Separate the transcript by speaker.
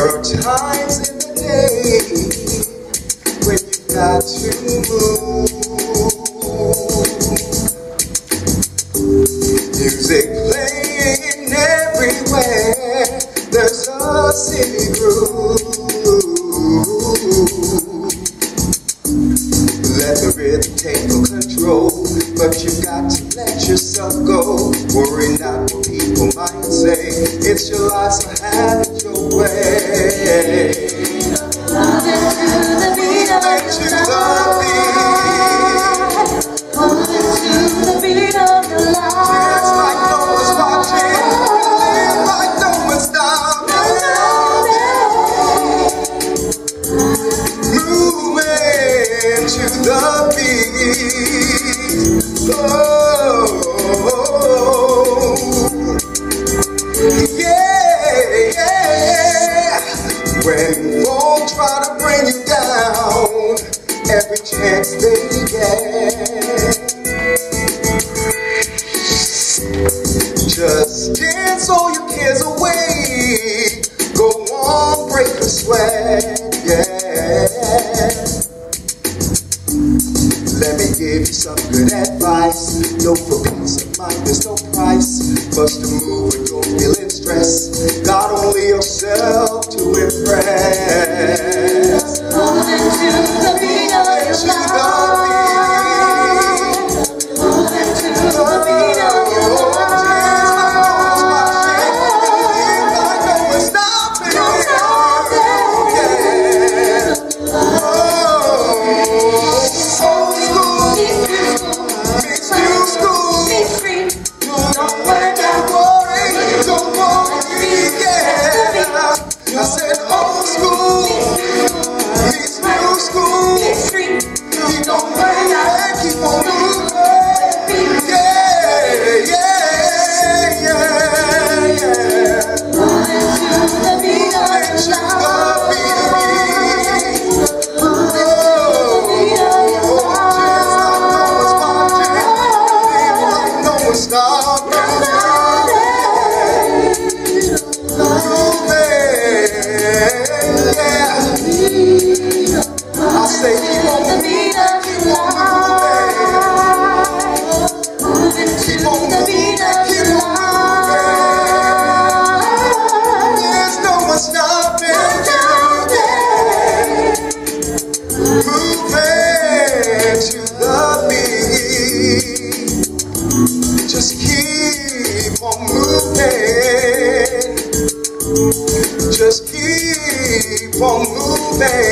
Speaker 1: There are times in the day when you've got to move. Music playing everywhere, there's a city groove. Let the rhythm take full control, but you've got to let yourself go. Worry not what people might say, it's your life, so have it your way.
Speaker 2: Moving to the beat of your life. Moving to the beat of your life.
Speaker 1: Dance like no one's watching, live like no one's stopping. Moving to the beat. Oh, yeah, yeah. When folk try to bring you down, every chance they get, just dance all your cares away. Go on, break the sweat, yeah. Let me give you some good advice. Know for peace of mind there's no price. Bust a move when you're feeling stressed. Got only yourself to impress.
Speaker 2: Moving to the beat of your life. Moving to the beat of your life.
Speaker 1: I said old school meets new school. Keep on moving, keep on moving. Yeah, yeah, yeah, yeah.
Speaker 2: Moving to the beat of your life.
Speaker 1: Stop. I say keep on moving, keep on moving, keep on moving, keep on moving. There's no one stopping you. Moving to the beat. Just keep on moving. Just keep on moving.